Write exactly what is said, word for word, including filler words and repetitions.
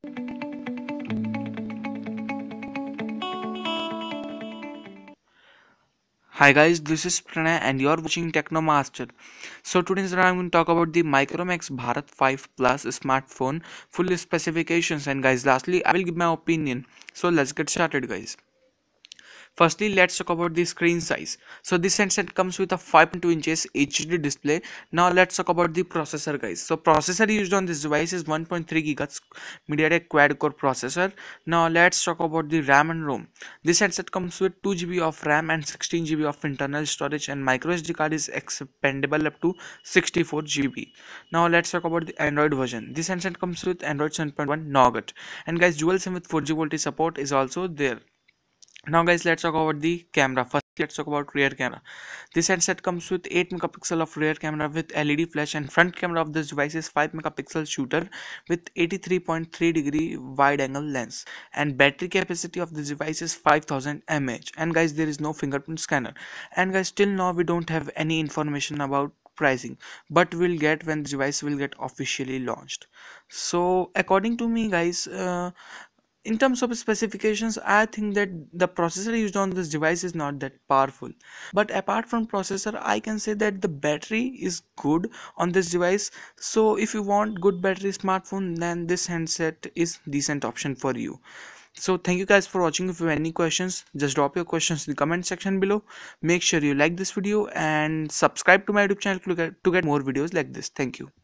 Hi guys, this is Pranay and you're watching Technomaster. So today's I'm going to talk about the Micromax Bharat five Plus smartphone, full specifications, and guys lastly I will give my opinion. So let's get started guys. Firstly, let's talk about the screen size. So this handset comes with a five point two inches H D display. Now let's talk about the processor guys. So processor used on this device is one point three gigahertz MediaTek quad core processor. Now let's talk about the RAM and ROM. This handset comes with two G B of RAM and sixteen G B of internal storage, and micro S D card is expandable up to sixty-four G B. Now let's talk about the Android version. This handset comes with Android seven point one Nougat, and guys dual SIM with four G voltage support is also there. Now guys, let's talk about the camera. First let's talk about rear camera. This handset comes with eight megapixel of rear camera with L E D flash, and front camera of this device is five megapixel shooter with eighty-three point three degree wide angle lens, and battery capacity of this device is five thousand milliamp hours. And guys, there is no fingerprint scanner. And guys, till now we don't have any information about pricing, but we'll get when the device will get officially launched. So according to me guys, uh, in terms of specifications, I think that the processor used on this device is not that powerful. But apart from processor, I can say that the battery is good on this device. So if you want good battery smartphone, then this handset is decent option for you. So thank you guys for watching. If you have any questions, just drop your questions in the comment section below. Make sure you like this video and subscribe to my YouTube channel to get, to get more videos like this. Thank you.